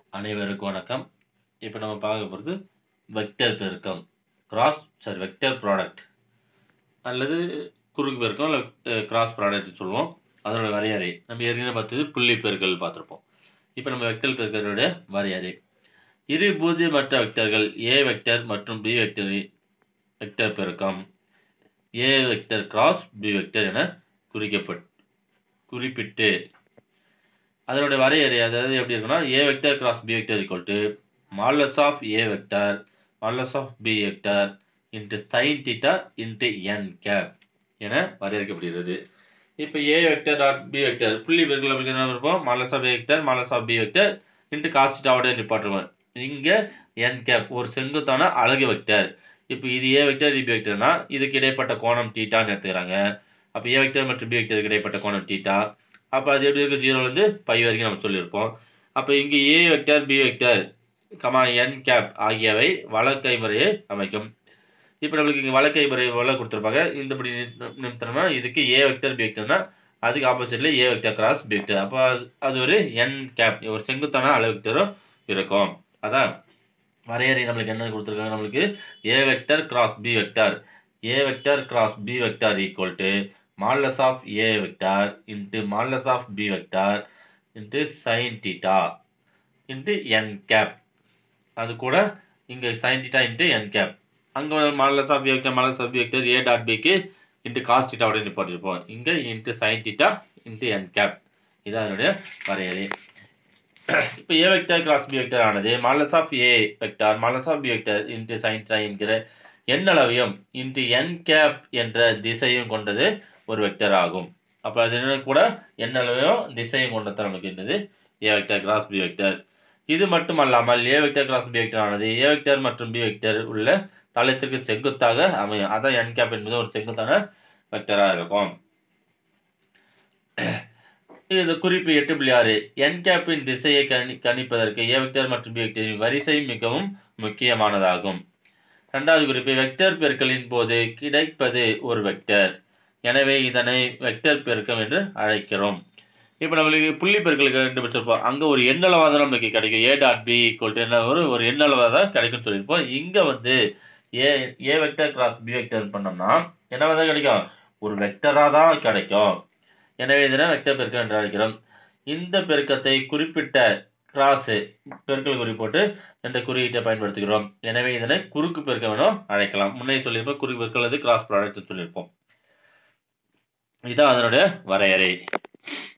அனைவருக்கும் வணக்கம். இப்போ நம்ம பார்க்க போகிறது வெக்டர் பெருக்கம், வெக்டர் ப்ராடக்ட் அல்லது குறுக்கு பெருக்கம் இல்லை கிராஸ் ப்ராடக்ட் சொல்லுவோம். அதோட வரையறை நம்ம ஏற்கனவே பார்த்தது புள்ளி பெருக்கல் பார்த்துருப்போம். இப்போ நம்ம வெக்டர் பெருக்கலோட வரையறை, இரு பூஜ்ஜியமற்ற வெக்டர்கள் ஏ வெக்டர் மற்றும் பி வெக்டர் பெருக்கம் A vector cross B vector என குறிப்பிட்டு அதனுடைய வரையறை அதாவது எப்படி இருக்குன்னா, A vector cross B vector equal to modulus of A vector modulus of B vector into sine theta into n cap என வரையறுக்கப்படுகிறது. இப்போ A vector dot B vector புள்ளி பெருக்கல் அப்படி என்ன இருப்போம், modulus of A vector modulus of B vector into cos தீட்டாவோட நிப்பாட்டுருவோம். இங்கே என் கேப் ஒரு செங்குத்தான அலகு வெக்டர். இப்போ இது ஏ வெக்டர் இது பி வெக்டர்னா இதுக்கு இடைப்பட்ட கோணம் தீட்டான்னு எடுத்துக்கிறாங்க. அப்போ ஏ வெக்டர் மற்றும் பி வெக்டருக்கு இடைப்பட்ட கோணம் தீட்டா. அப்போ அது எப்படி இருக்குது, 0லேருந்து π வரைக்கும் நம்ம சொல்லியிருப்போம். அப்போ இங்கே A vector B vector n cap ஆகியவை வலக்கை முறையை அமைக்கும். இப்போ நம்மளுக்கு இங்கே வலக்கை முறை போல கொடுத்துருப்பாங்க. இந்தபடி நிறுத்தணும்னா இதுக்கு ஏ வெக்டர் பி வெக்டர்னா அதுக்கு ஆப்போசிட்ல A vector cross B vector. அப்போ அது ஒரு என் கேப் ஒரு செங்குத்தான அளவு வெக்டரும் இருக்கும். அதான் வரையறை நம்மளுக்கு என்ன கொடுத்துருக்காங்க, நம்மளுக்கு A vector cross B vector A vector cross B vector equal to modulus of A vector into modulus of B vector into sine theta into n cap. அது கூட இங்கே sine theta into n cap. அங்கே modulus of A vector modulus of B vector A dot பிக்கு into cos theta அப்படின்னு போட்டிருப்போம். இங்கே into sine theta into n cap. இதான் அதனுடைய வரையறை. இப்போ A vector cross B vector ஆனது modulus of A vector modulus of B vector into sine theta என்கிற எண்ணளவையும் இன்ட்டு என் கேப் என்ற திசையும் கொண்டது ஒரு வெக்டர் ஆகும். அப்போ அது என்ன கூட எண்ணளவையும் திசையும் கொண்டது நமக்கு என்னது A vector cross B vector. இது மட்டும் அல்லாமல் A vector cross B vector ஆனது ஏ வெக்டர் மற்றும் பி வெக்டர் உள்ள தளத்திற்கு செங்குத்தாக அமையும். அதான் என் கேப் என்பது ஒரு செங்குத்தான வெக்டராக இருக்கும். இது குறிப்பு 8.6 என் கேப்பின் திசையை கணிப்பதற்கு ஏ வெக்டர் மற்றும் பி வெக்டரின் வரிசை மிகவும் முக்கியமானதாகும். இரண்டாவது குறிப்பு, வெக்டர் பெருக்கலின் போது கிடைப்பது ஒரு வெக்டர், எனவே இதனை வெக்டர் பெருக்கம் என்று அழைக்கிறோம். இப்போ நம்மளுக்கு புள்ளி பெருக்கலுக்கு கண்டுபிடிச்சிருப்போம். அங்கே ஒரு எண்ணளவாக தான் நம்மளுக்கு கிடைக்கும். ஏ டாட் பி ஈக்குவல் என்ன ஒரு எண்ணளவாக தான் கிடைக்கும்னு சொல்லியிருப்போம். இங்கே வந்து A vector cross B vector பண்ணோம்னா என்னவாக தான் கிடைக்கும், ஒரு வெக்டராக தான் கிடைக்கும். எனவே இதனை வெக்டர் பெருக்கம் என்று அழைக்கிறோம். இந்த பெருக்கத்தை குறிப்பிட்ட கிராஸ் பெருக்கல் குறிப்போட்டு என்ற குறியீட்டை பயன்படுத்துகிறோம். எனவே இதனை குறுக்கு பெருக்கம் என அழைக்கலாம். முன்னே சொல்லியிருப்போம் குறுக்கு பெருக்கல் அல்லது கிராஸ் ப்ராடக்ட் சொல்லியிருப்போம். இதான் அதனுடைய வரையறை.